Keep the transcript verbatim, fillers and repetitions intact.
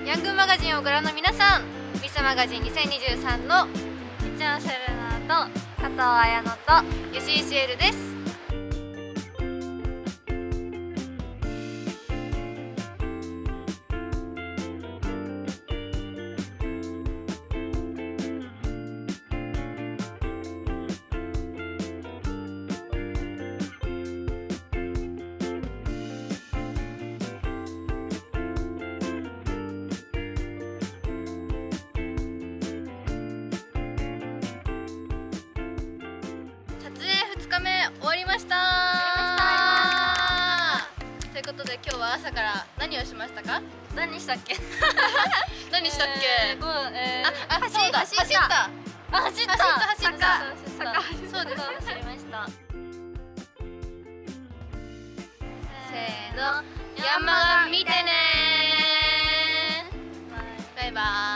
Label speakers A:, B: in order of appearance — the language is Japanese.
A: ヤングマガジンをご覧の皆さん、ミスマガジンにせんにじゅうさんの
B: 一応セルナと加藤綾乃と
A: 吉井シエルです。撮影ふつかめ終わりましたーということで今日は朝から何をしましたか？
B: 何したっけ？
A: 何したっけ？
B: えーごえー
A: あ、あ、
B: 走
A: そうだ、
B: 走った
A: 走った
B: あ、走った
A: 走った走った
B: 坂
A: そうです
B: 走りました
A: せーの、ヤンマガ見てねーバイバーイ。